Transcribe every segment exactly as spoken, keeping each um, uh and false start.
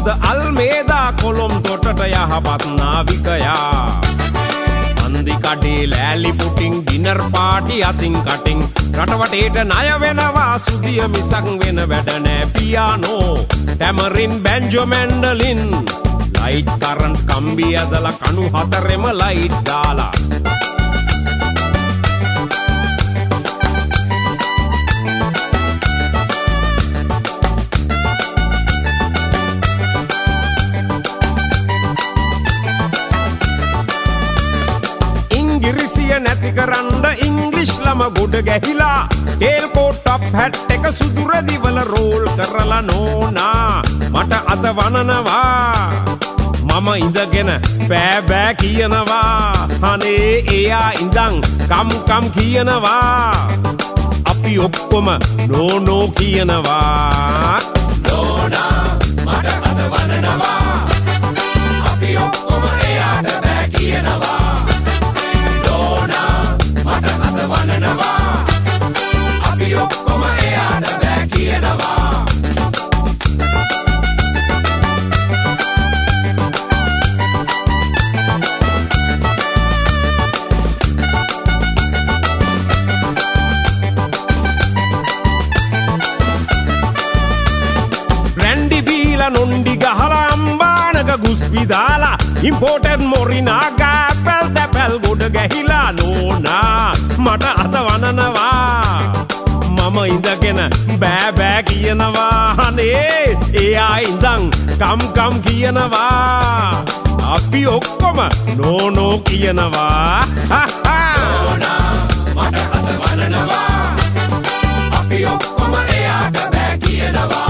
ද අල්මේදා කොළොම් තොටට යහපත් නාවිකයා අන්දි කඩේ ලෑලි Putin dinner party අතින් කටින් රටවටේට ණය වෙනවා සුදිය මිසක් වෙන වැඩ නෑ piano tambourine banjo mandolin light current කම්බි ඇදලා කණු හතරෙම ලයිට් දාලා නැති කරන්න ඉංග්ලිෂ් ළම ගොඩ ගැහිලා ටේල් කෝට් ටොප් හැට් එක සුදු රෙදිවල රෝල් කරලා නෝනා මට අත වනනවා මම ඉඳගෙන බෑ බෑ කියනවා අනේ එයා ඉඳන් කම් කම් කියනවා අපි ඔක්කොම නෝ නෝ කියනවා නෝනා මට අත වනනවා අපි ඔක්කොම එයාට බෑ කියනවා වනනවා අපි ඔක්කොම එයාට බෑ කියනවා රැන්ඩි බීලා නොන්ඩි ගහලා අම්බානක ගුස් විදාලා ඉම්පෝටඩ් මොරිනා ගෑපල් තැපැල් ගොඩ ගැහිලා නෝනා මට අත වනනවා මම ඉඳගෙන බෑ බෑ කියනවා අනේ එයා ඉඳන් කම් කම් කියනවා අපි ඔක්කොම නෝ නෝ කියනවා නෝනා මට අත වනනවා අපි ඔක්කොම එයාට බෑ කියනවා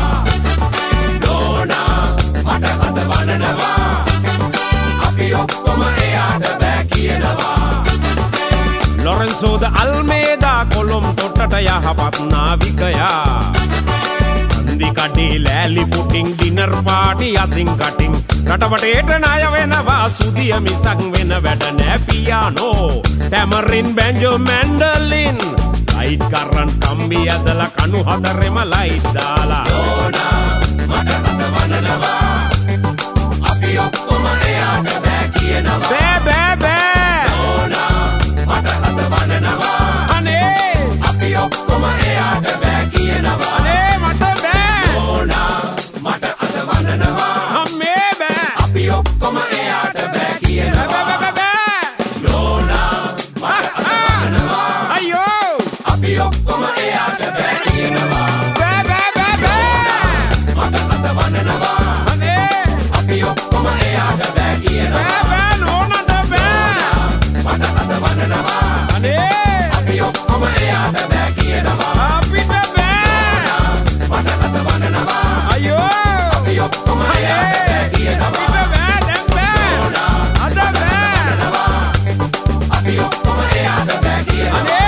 නෝනා මට අත වනනවා අපි ඔක්කොම එයාට බෑ කියනවා ලොරෙන්සෝ ද අල්මේදා කොළොම් තොටට යහපත් නාවිකයා අන්දි කඩේ ලෑලි පුටින් ඩිනර් පාටි අතින් කටින් රටවටේට ණය වෙනවා සුදිය මිසක් වෙන වැඩ නෑ piano tambourine banjo mandolin light current කම්බි ඇදලා කණු හතරෙම ලයිට් දාලා නෝනා මට අත වනනවා අපි ඔක්කොම එයාට බෑ කියනවා බෑ බෑ බෑ නෝනා මට අත වනනවා අනේ අපි ඔක්කොම එයාට බෑ කියනවා අනේ මට බෑ නෝනා මට අත වනනවා අම්මේ බෑ අපි ඔක්කොම එයාට බෑ කියනවා බෑ බෑ බෑ නෝනා මට අත වනනවා අයියෝ අපි ඔක්කොම එයාට බෑ කියනවා බෑ බෑ බෑ බෑ මට අත වනනවා අනේ අපි ඔක්කොම එයාට බෑ කියනවා බෑ බෑ නෝනාට බෑ මට අත වනනවා අනේ අපි ඔක්කොම එයාට බෑ කියනවා අපිට බෑ මට අත වනනවා අයියෝ අපි ඔක්කොම එයාට බෑ කියනවා අපිට බෑ දැන් බෑ අද බෑ අපි ඔක්කොම එයාට බෑ කියනවා